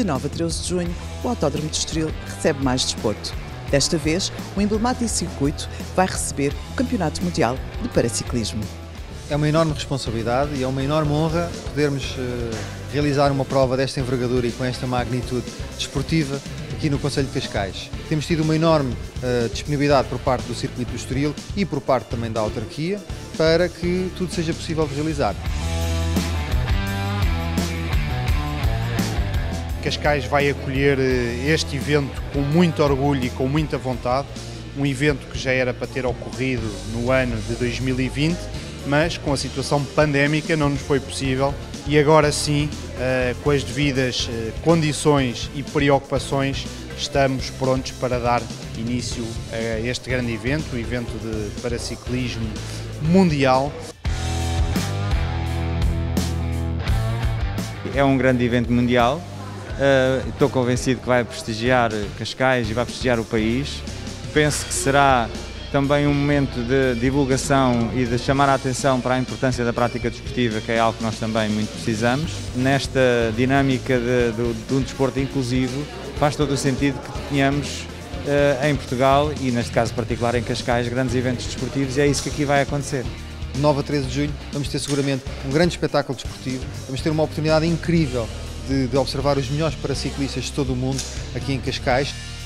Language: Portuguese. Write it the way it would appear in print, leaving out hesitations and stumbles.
9 a 13 de junho, o Autódromo de Estoril recebe mais desporto. Desta vez, o emblemático circuito vai receber o Campeonato Mundial de Paraciclismo. É uma enorme responsabilidade e é uma enorme honra podermos realizar uma prova desta envergadura e com esta magnitude desportiva aqui no Concelho de Cascais. Temos tido uma enorme disponibilidade por parte do Circuito do Estoril e por parte também da autarquia para que tudo seja possível realizar. Cascais vai acolher este evento com muito orgulho e com muita vontade, um evento que já era para ter ocorrido no ano de 2020, mas com a situação pandémica não nos foi possível e agora sim, com as devidas condições e preocupações, estamos prontos para dar início a este grande evento, o evento de paraciclismo mundial. É um grande evento mundial, estou convencido que vai prestigiar Cascais e vai prestigiar o país. Penso que será também um momento de divulgação e de chamar a atenção para a importância da prática desportiva, que é algo que nós também muito precisamos. Nesta dinâmica de um desporto inclusivo, faz todo o sentido que tenhamos em Portugal e neste caso particular em Cascais grandes eventos desportivos e é isso que aqui vai acontecer. De 9 a 13 de junho vamos ter seguramente um grande espetáculo desportivo, vamos ter uma oportunidade incrível de observar os melhores paraciclistas de todo o mundo aqui em Cascais.